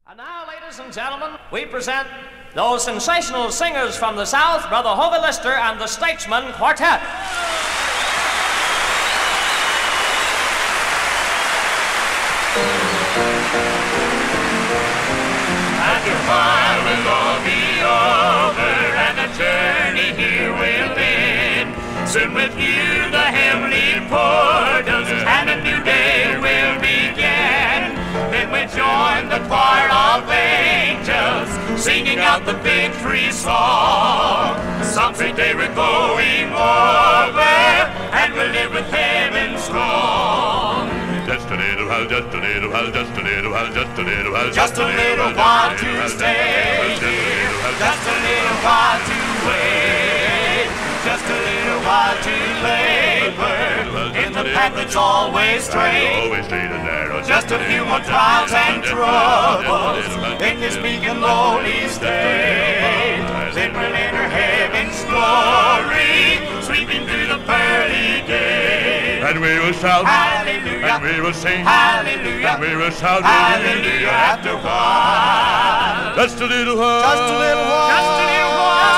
And now, ladies and gentlemen, we present those sensational singers from the South, Brother Hovie and the Statesmen Quartet. And your while will all be over, and the journey here will end. Soon with you the heavenly portals and a new day will begin. Then we join the choir of angels, singing out the victory song. Some say they were going over, and we'll live with heaven strong. Just a little while, just a little while, just a little while, just a little while, just a little while to stay here, just a little while to wait, just a little while to labor in the path that's always straight. Always straight and narrow. Just a few more trials and troubles in this meek and lowly state. Then we'll enter heaven's glory, sweeping through the pearly gate. And we will shout, hallelujah, and we will sing, hallelujah, and we will shout, hallelujah, after a while. Just a little while, just a little while, just a little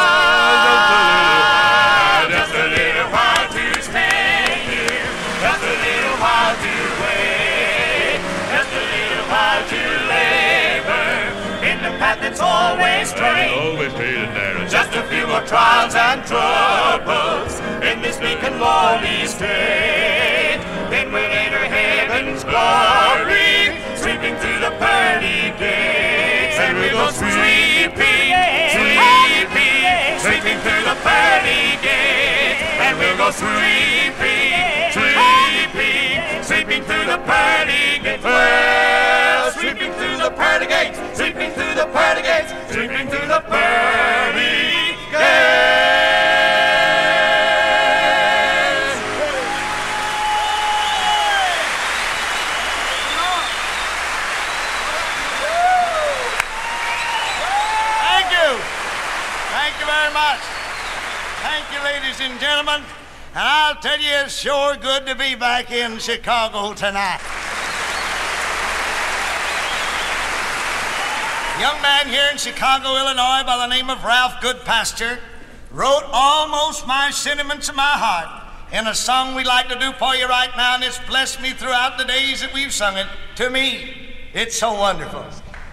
while, just a little while to stay here, just a little while to wait, just a little while to labor in the path that's always straight, and narrow. Just a few more trials and troubles in this meek and lowly state. Then we'll enter heaven's glory, sweeping through the pearly gates. And we'll go sweeping, sweeping, sweeping through the pearly gates. And we'll go sweeping, sweeping, sweeping through the pearly gates. Well, sweeping through the pearly gates, sweeping through the pearly gates, sweeping through the pearly gates. Thank you very much. Thank you, ladies and gentlemen. And I'll tell you, it's sure good to be back in Chicago tonight. A young man here in Chicago, Illinois, by the name of Ralph Goodpasture, wrote almost my sentiments of my heart in a song we'd like to do for you right now, and it's blessed me throughout the days that we've sung it. To me, it's so wonderful.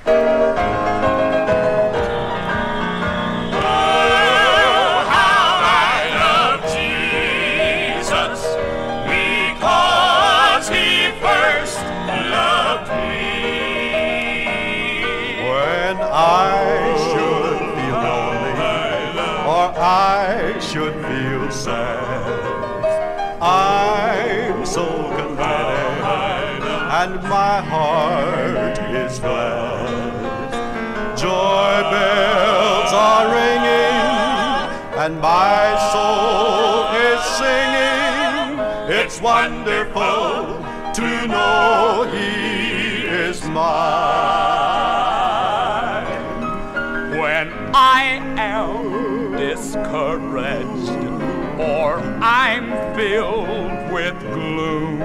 I should feel lonely, or I should feel sad, I'm so contented, and my heart is glad. Joy bells are ringing, and my soul is singing. It's wonderful to know He is mine. When I am discouraged or I'm filled with gloom,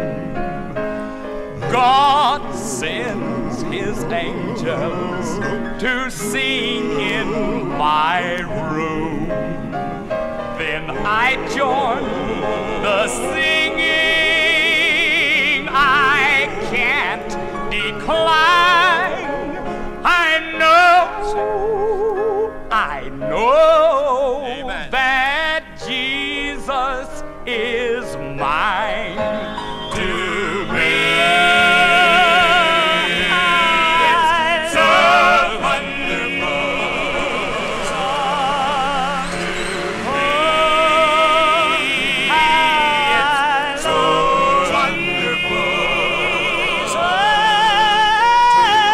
God sends His angels to sing in my room. Then I join the singing, I can't decline. I know Amen. That Jesus is mine. To me, it's so wonderful. To me, it's so wonderful. To me,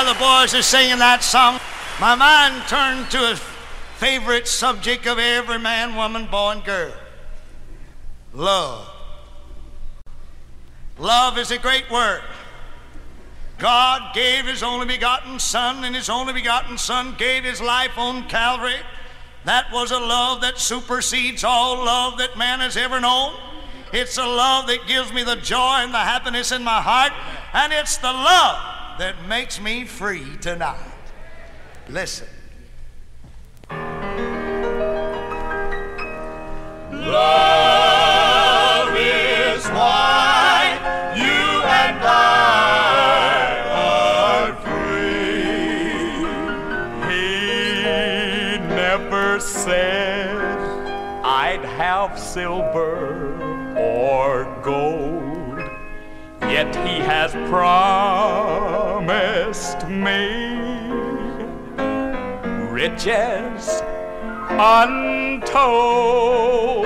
the boys are singing that song, my mind turned to a favorite subject of every man, woman, boy, and girl. Love. Love is a great word. God gave His only begotten Son, and His only begotten Son gave His life on Calvary. That was a love that supersedes all love that man has ever known. It's a love that gives me the joy and the happiness in my heart, and it's the love that makes me free tonight. Listen. Love is why you and I are free. He never said I'd have silver or gold, yet He has promised me riches untold.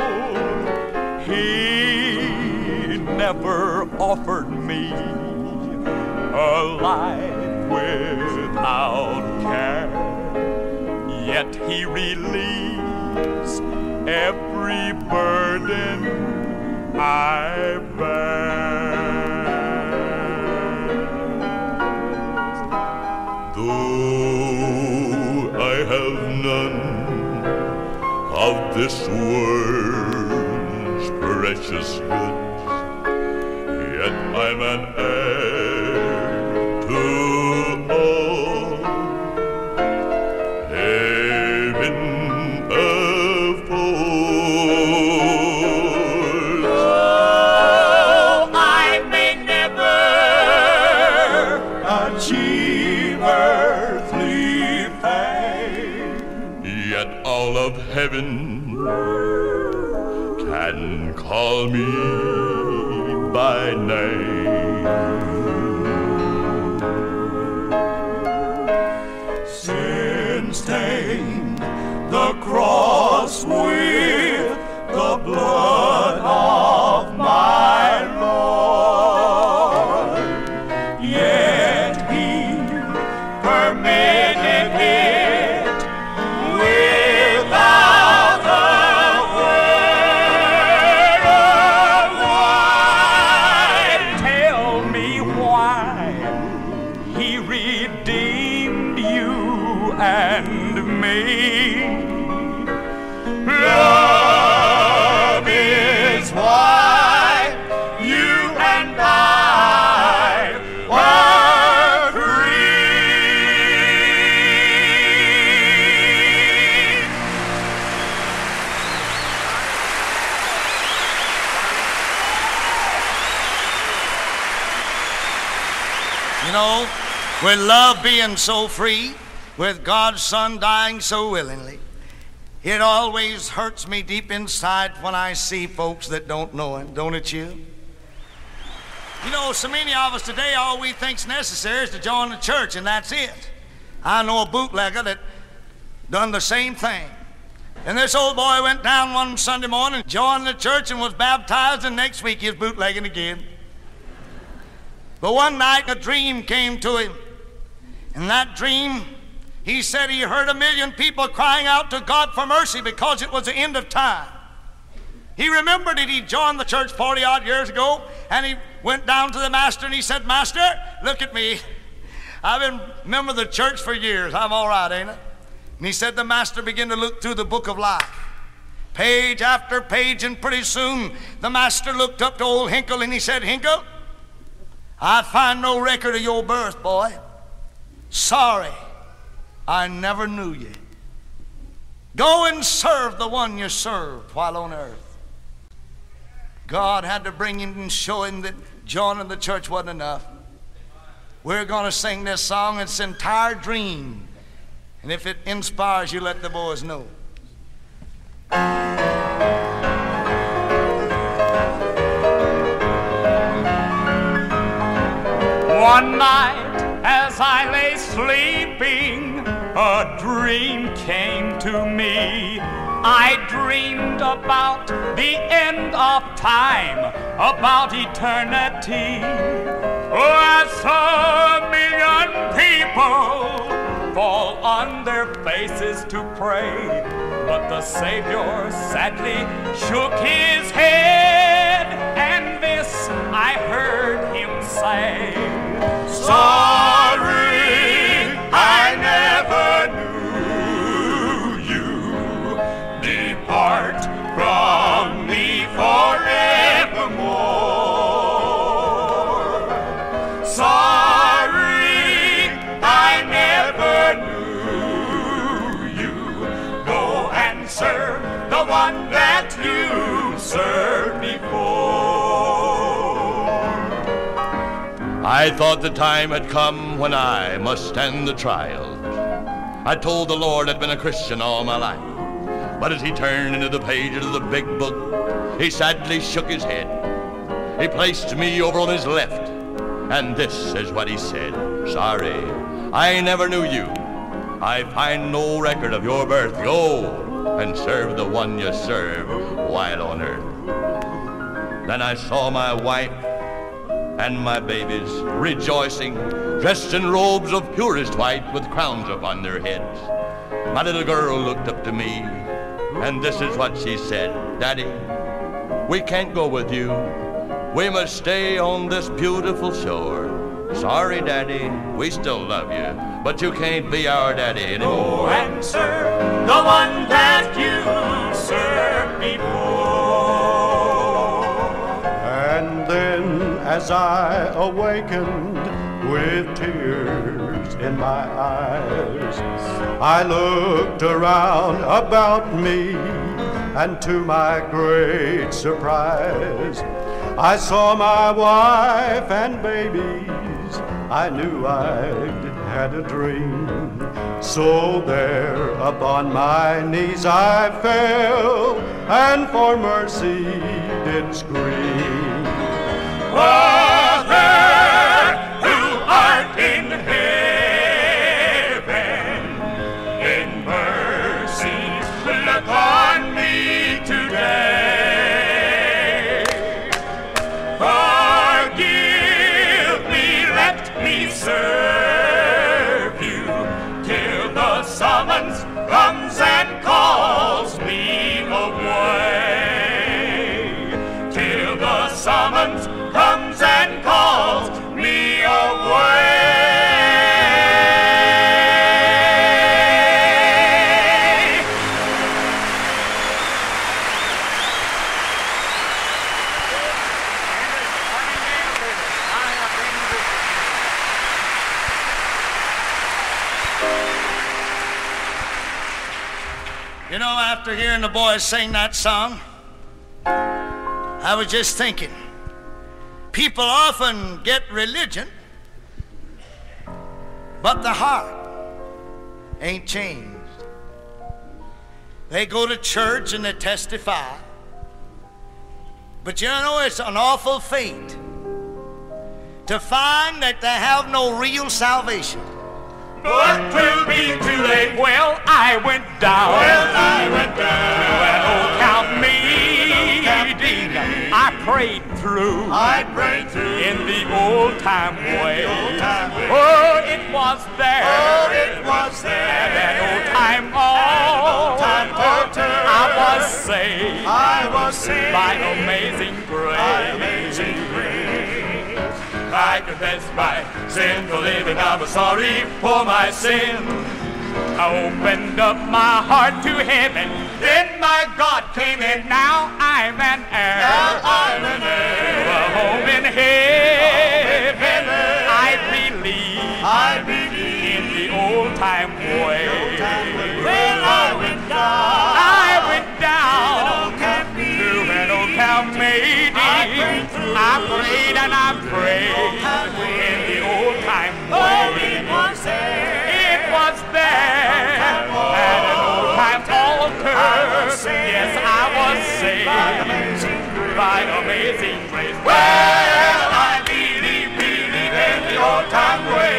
He never offered me a life without care, yet He relieves every burden I bear. Though I have none of this world's precious goods, yet I'm an heir to all. Heaven affords. Oh, I may never achieve earthly fame, Yet all of heaven can call me by name. Sin stained the cross with the blood of my Lord, yet He permitted it without a word of why. Tell me why He redeemed you and me. Love is why you and I were free. You know, with love being so free, with God's Son dying so willingly, it always hurts me deep inside when I see folks that don't know Him, don't it you? You know, so many of us today, all we think's necessary is to join the church, and that's it. I know a bootlegger that done the same thing. And this old boy went down one Sunday morning, joined the church, and was baptized, and next week he was bootlegging again. But one night a dream came to him. In that dream, he said he heard 1 million people crying out to God for mercy because it was the end of time. He remembered that he joined the church 40-odd years ago, and he went down to the master and he said, "Master, look at me. I've been a member of the church for years. I'm all right, ain't I?" And he said the master began to look through the book of life, page after page, and pretty soon the master looked up to old Hinkle and he said, "Hinkle, I find no record of your birth, boy. Sorry, I never knew you. Go and serve the one you served while on earth." God had to bring him and show him that joining the church wasn't enough. We're going to sing this song. It's an entire dream. And if it inspires you, let the boys know. One night as I lay sleeping, a dream came to me. I dreamed about the end of time, about eternity. Oh, I saw a million people fall on their faces to pray, but the Savior sadly shook his head, and this I heard him say, sorry, I never knew you. Depart from me forevermore. Sorry, I never knew you. Go and serve the one that you served before. I thought the time had come when I must stand the trial. I told the Lord I'd been a Christian all my life. But as he turned into the pages of the big book, he sadly shook his head. He placed me over on his left, and this is what he said. Sorry, I never knew you. I find no record of your birth. Go and serve the one you served while on earth. Then I saw my wife and my babies rejoicing, dressed in robes of purest white with crowns upon their heads. My little girl looked up to me, and this is what she said. Daddy, we can't go with you. We must stay on this beautiful shore. Sorry, Daddy, we still love you, but you can't be our daddy anymore. Go and serve the one that you served before. And then as I awakened with tears in my eyes, I looked around about me, and to my great surprise, I saw my wife and babies. I knew I'd had a dream. So there upon my knees I fell, and for mercy did scream. Father, who art in heaven, in mercy look on me today. Forgive me, let me serve you till the summons comes and calls me away. Till the summons comes and calls me away. You know, after hearing the boys sing that song, I was just thinking, people often get religion, but the heart ain't changed. They go to church and they testify, but you know, it's an awful fate to find that they have no real salvation. But 'twill be too late. Well, I went down. To an old count meeting. I prayed through. In the old time way. Oh, it was there. At that old time altar. I was saved. By amazing grace. I confess my sinful living. I was sorry for my sin. I opened up my heart to heaven. Then my God came in. Now I'm an heir. To a home in heaven. I believe in the old time way. Well, I went down to an old camp meeting. I prayed and I prayed in the old time way. It was there at an old time altar. Yes, I was saved by amazing grace. Well, I believe in the old time way.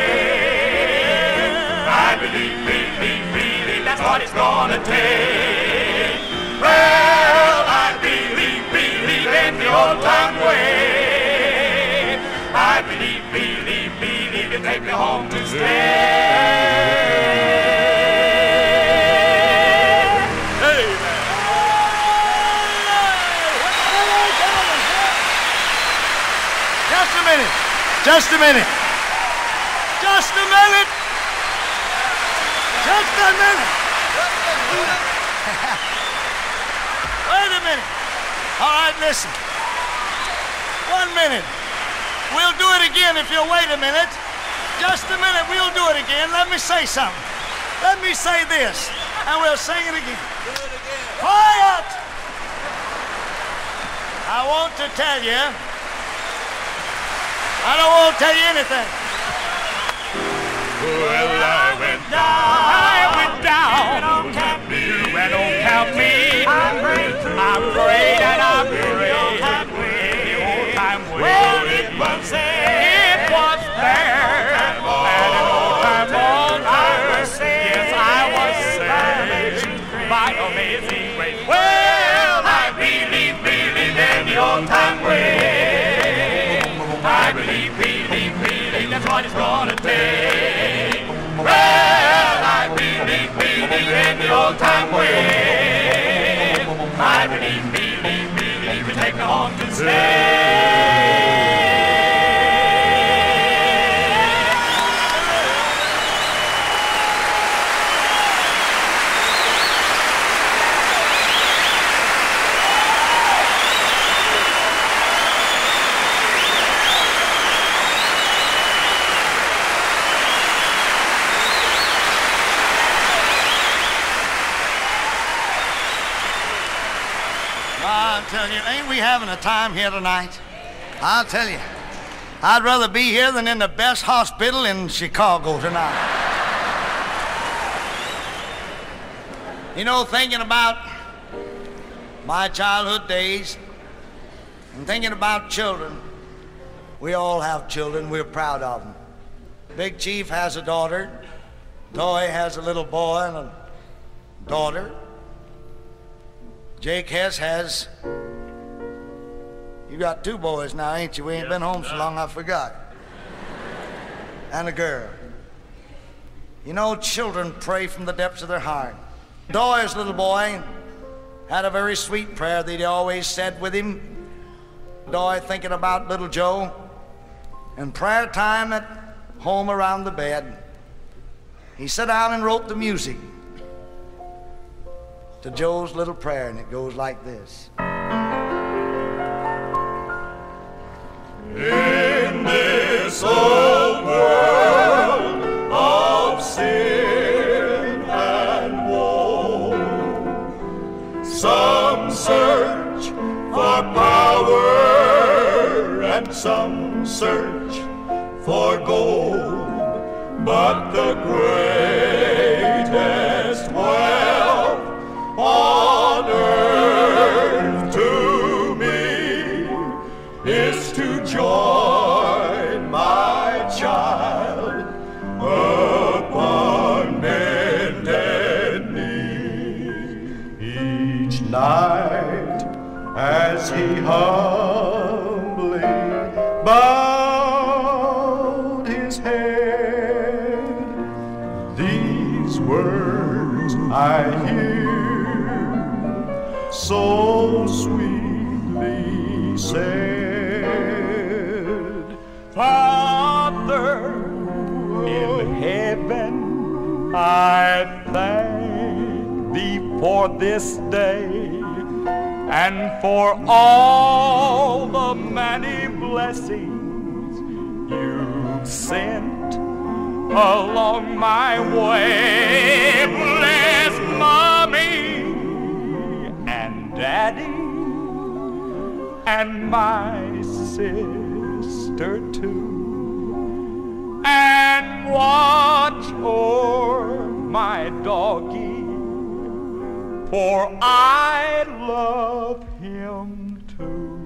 I believe, that's what it's gonna take. Well, I believe in the old time way. I believe Just a minute. Just a minute. Just a minute. Wait a minute. All right, listen. 1 minute. We'll do it again if you'll wait a minute. Just a minute, we'll do it again. Let me say something. Let me say this, and we'll sing it again. Do it again. Quiet! I want to tell you, I don't want to tell you anything. Well, I went down to an old camp meeting. I prayed and I prayed the old time way. Well, it was there at an old time altar. Yes, I was saved by amazing grace. Well, I believe in the old time way. I believe that's what it's gonna take. Well, I believe in the old time way. I believe we take me home to stay. I'll tell you, ain't we having a time here tonight? I'll tell you, I'd rather be here than in the best hospital in Chicago tonight. You know, thinking about my childhood days and thinking about children, we all have children, we're proud of them. Big Chief has a daughter, Toy has a little boy and a daughter. Jake Hess has, you got 2 boys now, ain't you? We ain't been home so long, I forgot. And a girl. You know, children pray from the depths of their heart. Doy's little boy had a very sweet prayer that he always said with him. Doy thinking about little Joe, and prayer time at home around the bed. He sat down and wrote the music to Joe's little prayer, and it goes like this. In this old world of sin and woe, some search for power and some search for gold, but the greatest wealth on earth to me is to join my child upon bended knee. Each night as he humbly bowed his head, these words I hear so sweetly said. Father in heaven, I thank thee for this day and for all the many blessings you've sent along my way. Bless Mommy and Daddy and my sister too, and watch o'er my doggy, for I love him too.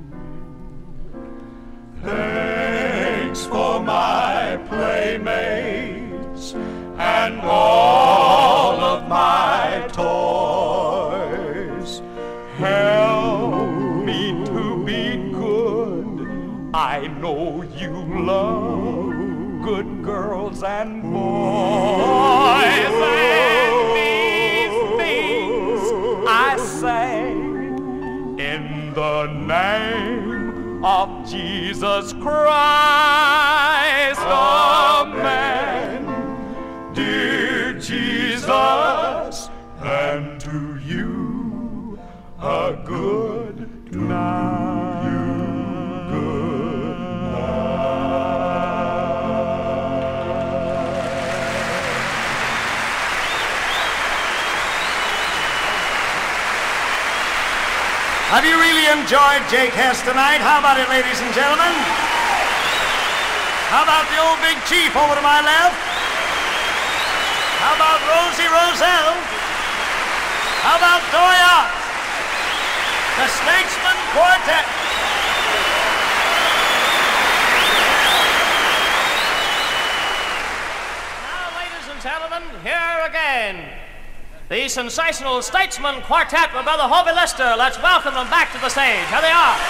Thanks for my playmates and all of my toys. Help me to be good. I know you love good girls and boys. And these things I say in the name of Jesus Christ, a man. Dear Jesus, and to you a good night. Good Have you really enjoyed Jake Hess tonight? How about it, ladies and gentlemen? How about the old big chief over to my left? How about Rozell? How about Doya? The Statesmen Quartet. Now, ladies and gentlemen, here again, the sensational Statesmen Quartet with Brother Hovie Lister. Let's welcome them back to the stage. Here they are.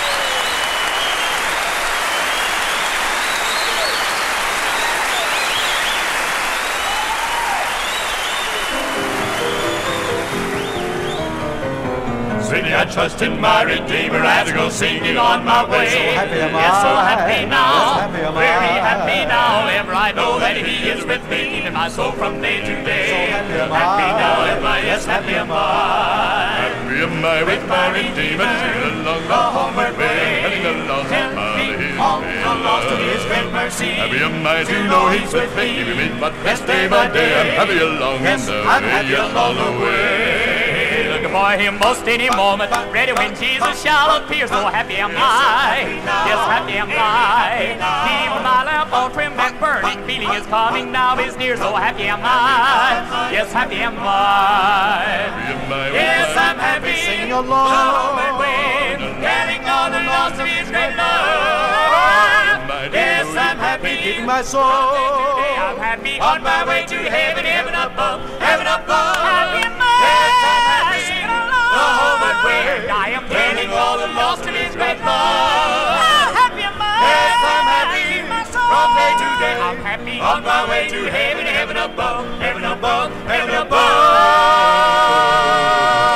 Sweetly, I trust in my Redeemer as I go singing on my way. So happy am I. Yes, so happy now, Yes, happy am very I. happy now. Ever I know that He is with me, keeping my soul from day to day. So happy am Happy I. now am I, yes, happy am I. Happy am I with my Redeemer, singing along the homeward way, heading along the path of His All the lost of His great mercy. Happy am I to know He's with me, keeping me but best day by day. I'm happy along in the I'm way, happy yes, all the way. Looking for Him most any moment, ready when Jesus shall appear. So happy am I, yes, happy am I. Keep my lamp all trimmed and burning, feeling is coming now is near. So happy am I, yes, happy am I. Happy am I with Yes, my I'm happy. Singing The along. homeward way, getting all the lost of His great love. Yes, I'm happy. Keeping my soul. I'm happy On my way to heaven, heaven above, heaven above. Happy am I. Yes, I'm happy. Singing along. The homeward way, I am getting all the lost of His great love. happy am I. Yes, I'm happy. My soul. From day to day, I'm happy. on my way to heaven, heaven above, heaven above, heaven above.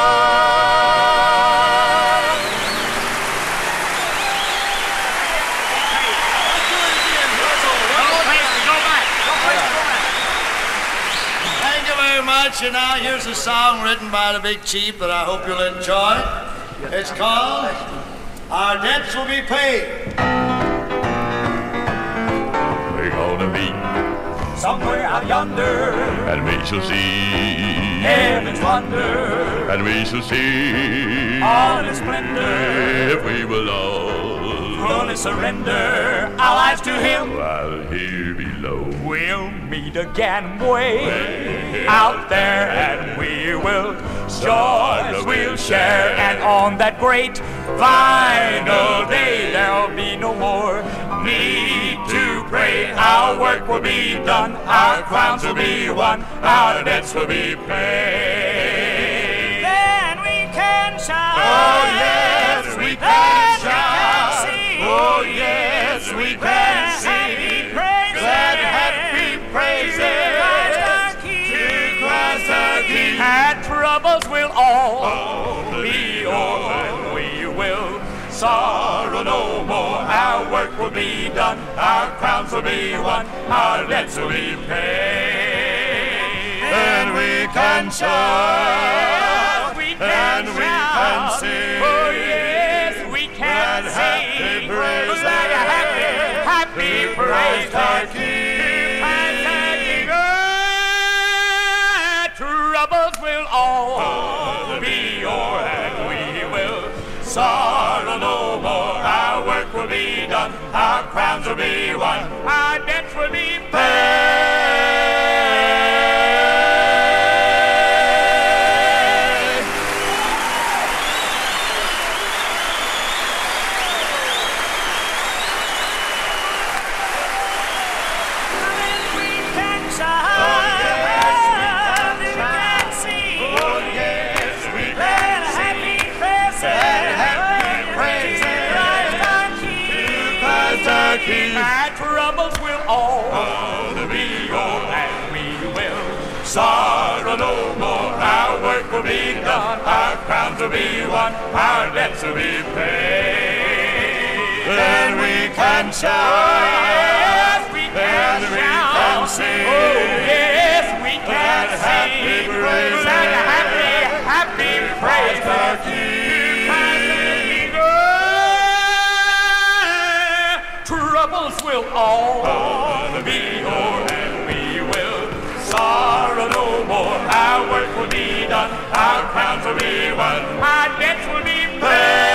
Thank you very much. And now here's a song written by the big chief that I hope you'll enjoy. It's called Our Debts Will Be Paid. We're gonna meet, Somewhere out yonder, and we shall see, heaven's wonder, and we shall see, all its splendor, if we will all, fully surrender our lives to Him. while here below. We'll meet again way out there, and we will joys we'll share. And on that great final day, there'll be no more need to pray. Our work will be done, our crowns will be won, our debts will be paid. Then we can shout. Oh yes, we can shout. Oh yes, we can sing. Glad happy praises to Christ our King. And troubles will all be o'er. We will sorrow no more. Our work will be done. Our crowns will be won. Our debts will be paid. And we can shout. We And we can shout. sing. Oh yes, we can Glad sing. happy praises Glad happy Christ our praises. King. Troubles will all be o'er, and we will sorrow no more. Our work will be done, our crowns will be won, our debts will be paid. And we can shout. And troubles will all be o'er, and we will sorrow no more. Our work will be done, our crowns will be won, our debts will be paid. then we can shout. Yes, we can Then we shout. can sing. Oh, yes, we can That happy sing. praise. That happy praise. the King. Troubles will all be o'er, and we will sorrow no more. Our work will be done, our crowns will be won, our debts will be paid.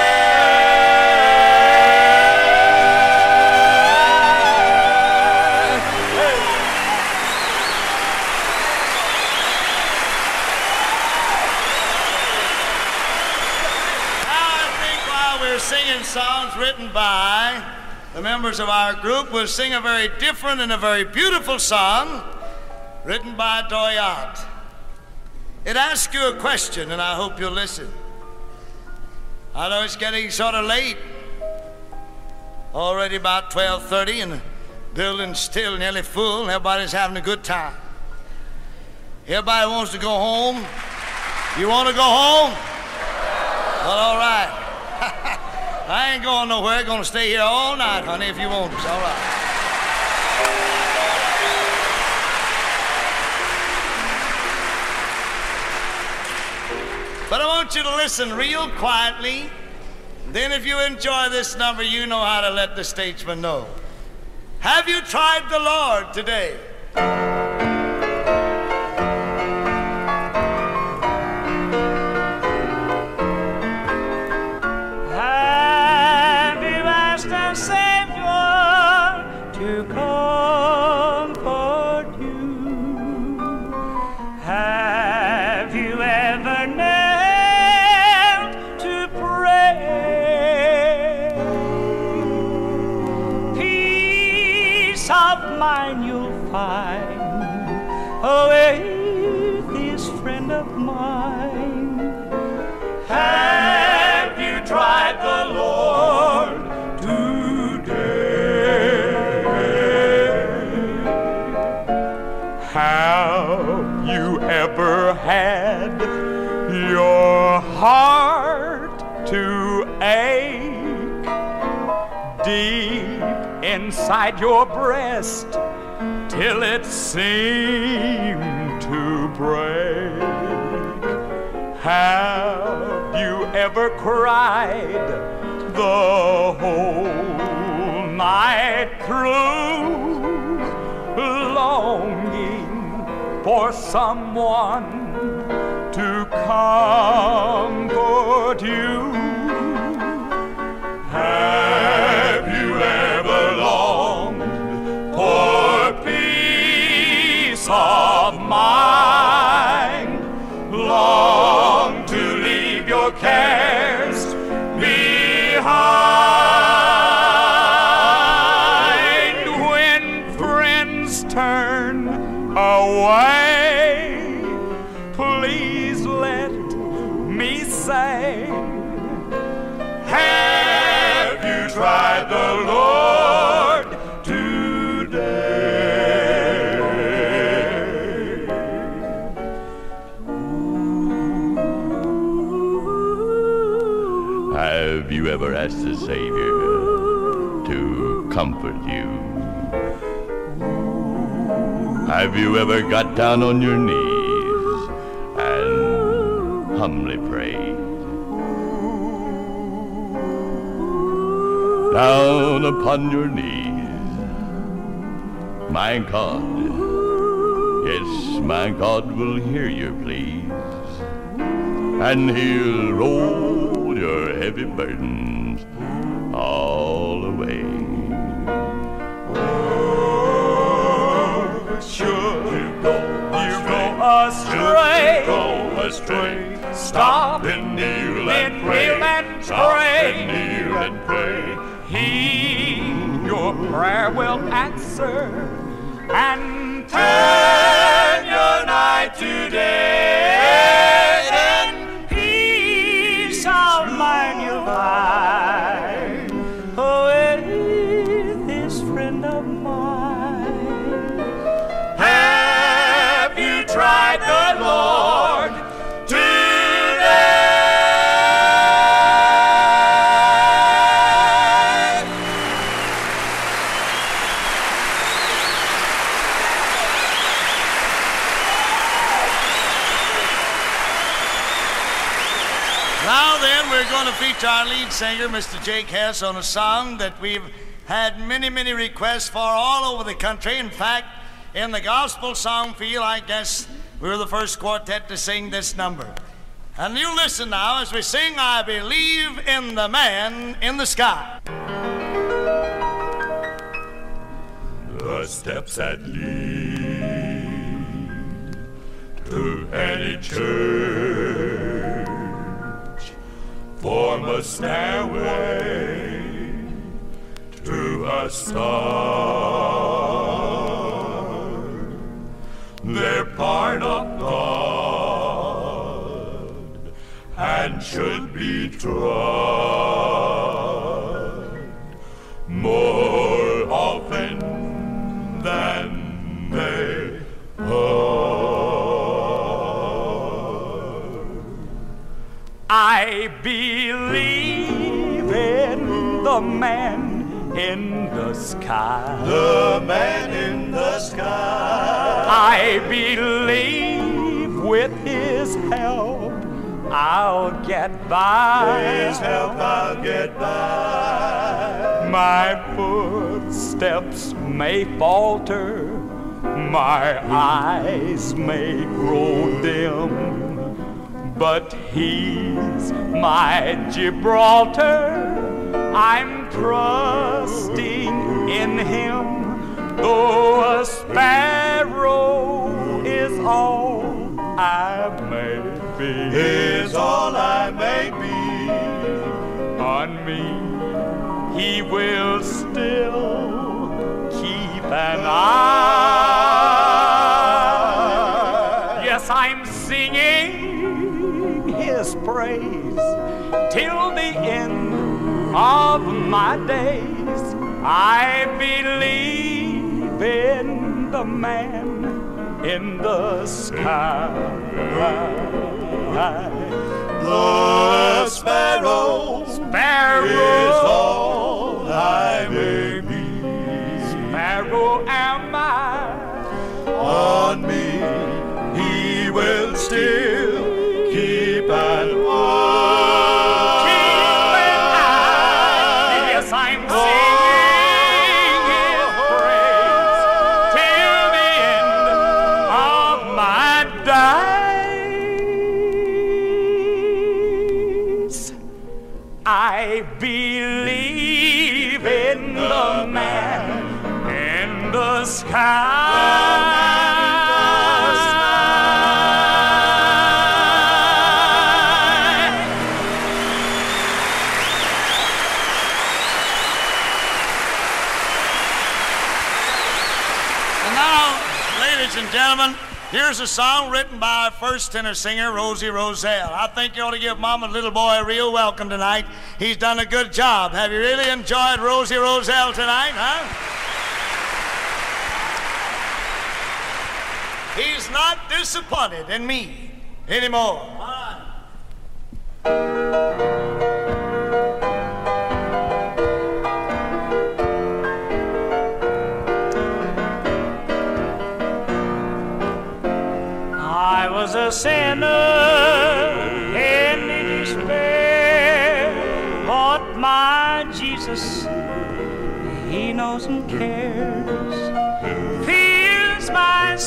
Singing songs written by the members of our group, we'll sing a very different and a very beautiful song written by Doyat. It asks you a question, and I hope you'll listen. I know it's getting sort of late, already about 12:30, and the building's still nearly full, and everybody's having a good time. Everybody wants to go home. You want to go home? Well, all right. I ain't going nowhere. Gonna stay here all night, honey, if you want us. All right. But I want you to listen real quietly. Then if you enjoy this number, you know how to let the Statesmen know. Have you tried the Lord today? This friend of mine. Have you tried the Lord today? Have you ever had your heart to ache deep inside your breast till it seemed to break? Have you ever cried the whole night through, longing for someone to comfort you? Have you ever longed for peace of mind, long to leave your cares behind? When friends turn away, please let me say, have you tried the Lord today? Have you ever asked the Savior to comfort you? Have you ever got down on your knees and humbly prayed? Down upon your knees, my God, yes, my God will hear your pleas, and He'll roll your heavy burdens all away. Oh, should you go astray, stop and kneel and pray. He your prayer will answer and turn your night to day. Then peace of mind you'll find with this friend of mine. Have you tried the Lord today? Now then, we're going to feature our lead singer, Mr. Jake Hess, on a song that we've had many, many requests for all over the country. In fact, in the gospel song field, I guess we were the first quartet to sing this number. And you listen now as we sing, I Believe in the Man in the Sky. The steps that lead to any church form a stairway to a star. They're part of God and should be trod more often than they are. I believe in the man in the sky. The man in the sky. I believe with his help I'll get by. His help I'll get by. My footsteps may falter, my eyes may grow dim, but he's my Gibraltar. I'm trusting in him, though a sparrow is all I may be. Is all I may be. On me he will still keep an eye. Yes, I'm singing his praise till the end of my days. I believe in the man in the sky. The sparrow is all I may be. Sparrow am I. On me he will still keep an eye. Keep an eye. Yes, I'm singing his praise till the end of my days. I believe in the man in the sky. And now, ladies and gentlemen, here's a song written by our first tenor singer, Rozell. I think you ought to give Mama's little boy a real welcome tonight. He's done a good job. Have you really enjoyed Rozell tonight, huh? He's not disappointed in me anymore. All right. I was a sinner in despair, but my Jesus, he knows and cares, fills my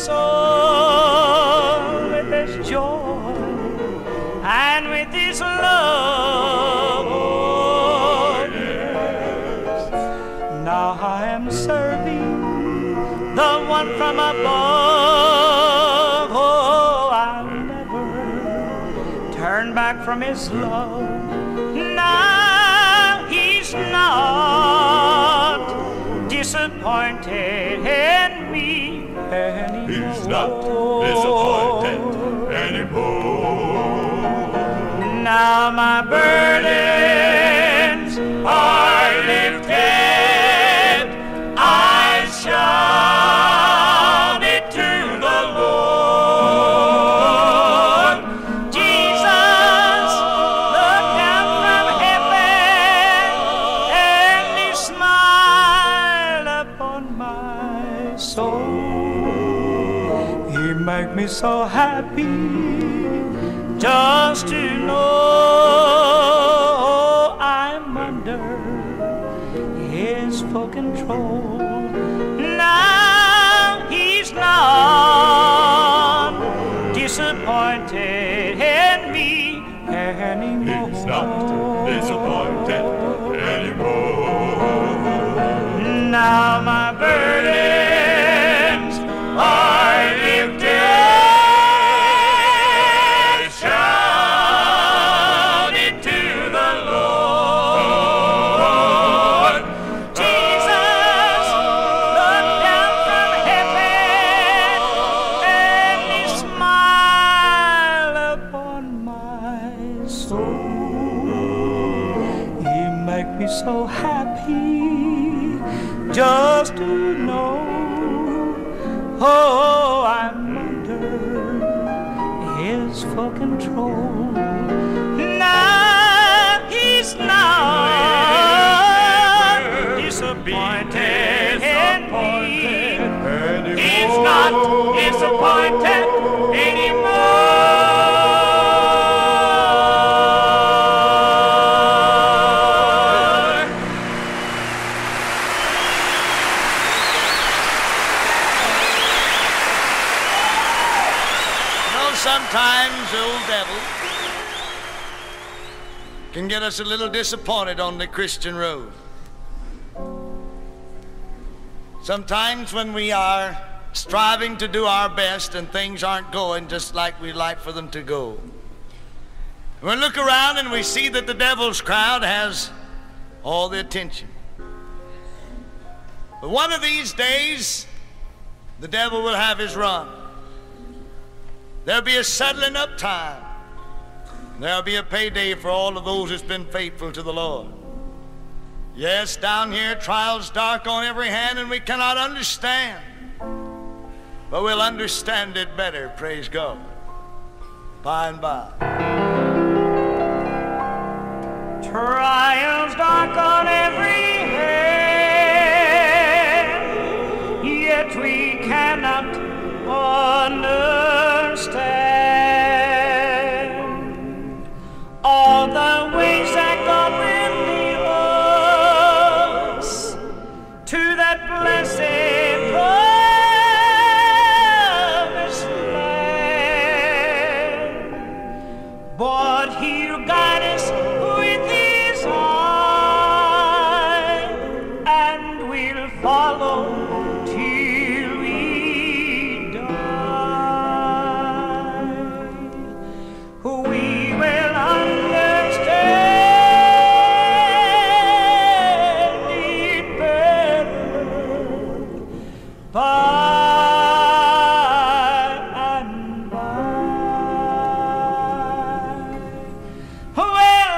soul with his joy and with his love. Oh, yes. Now I am serving the one from above. Oh, I'll never turn back from his love. Now he's not disappointed in me anymore. He's not disappointed anymore. Now my burdens are lifted. I shout it to the Lord. Jesus looked down from heaven and he smiled upon my soul. He made me so happy just to know control. Now he's not disappointed in me anymore. He's not disappointed anymore. Now my burdens are lifted. Shout it to the Lord. Jesus looked down from heaven and He smiled upon my soul. He make me so happy just to know, oh, I'm under His full control. Now He's not disappointed in me. He's not disappointed anymore. Sometimes the old devil can get us a little disappointed on the Christian road. Sometimes when we are striving to do our best and things aren't going just like we'd like for them to go, we look around and we see that the devil's crowd has all the attention. But one of these days, the devil will have his run. There'll be a settling up time. There'll be a payday for all of those who's been faithful to the Lord. Yes, down here, trials dark on every hand, and we cannot understand. But we'll understand it better, praise God, by and by. Trials dark on every hand, yet we cannot understand all the ways that God will lead us to that blessed promised land. But He'll guide us with His eye, and we'll follow till we we will understand it better by and by. Well,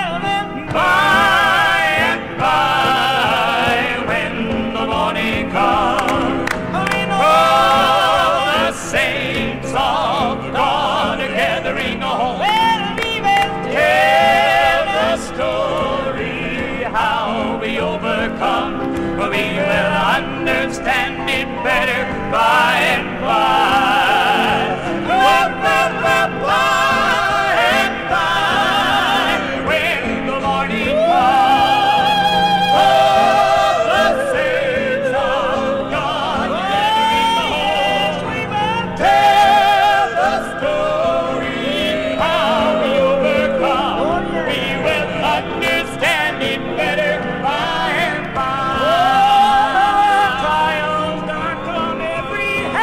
by and by, when the morning comes, all the saints of God are gathering home. Well, we will tell the story how we overcome. We will understand it better by and by. By and by, when the morning comes, all the saints of God gathering home. We will tell the story how we overcome. We will understand it better by and by. Trials dark on every hand.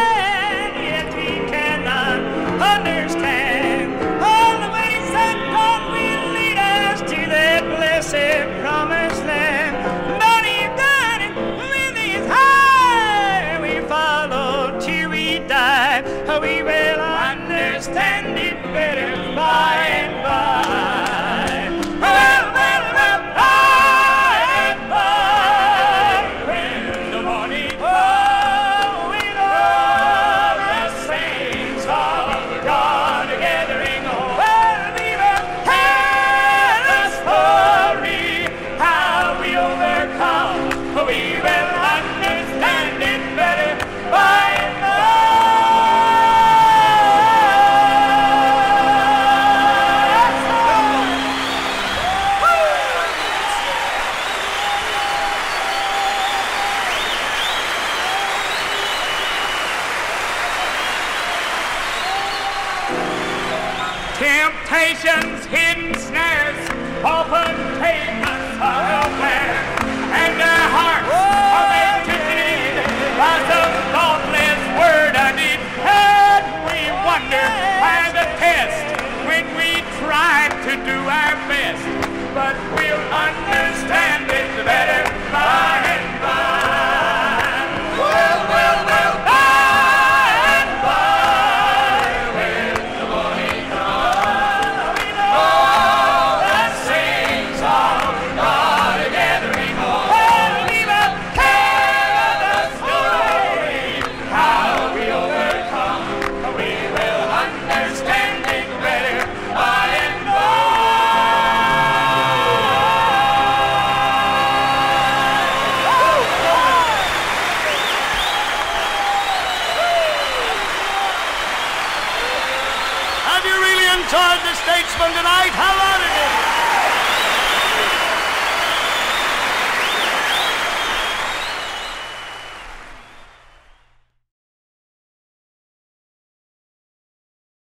enjoyed the Statesmen tonight? How about it?